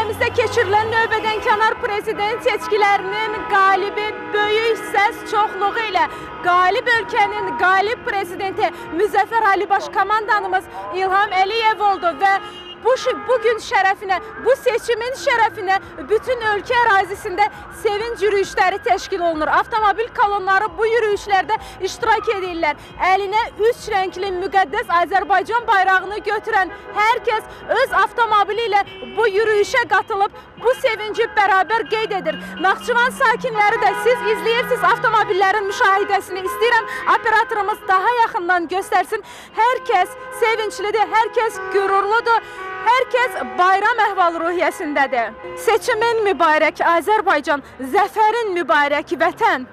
Ölkəmizdə keçirilən növbədənkənar prezident seçkilərinin qalibi böyük səs çoxluğu ilə qalib ölkənin qalib prezidenti Müzəffər Alibaş komandanımız İlham Əliyev oldu və bu gün şərəfinə, bu seçimin şərəfinə bütün ölkə ərazisində sevinç yürüyüşləri təşkil olunur. Avtomobil kolonları bu yürüyüşlərdə iştirak edirlər. Əlinə 3 rəngli müqəddəs Azərbaycan bayrağını götürən hər kəs öz avtomobili ilə bu yürüyüşə qatılıb bu sevinci bərabər qeyd edir. Naxçıvan sakinləri də siz izləyirsiniz avtomobillərin müşahidəsini. İstəyirəm operatorumuz daha yaxından göstərsin. Hər kəs sevinçlidir, hər kəs qürurludur. Hər kəs bayram əhval-ruhiyyəsindədir. Seçimin mübarək Azərbaycan, zəfərin mübarək vətən.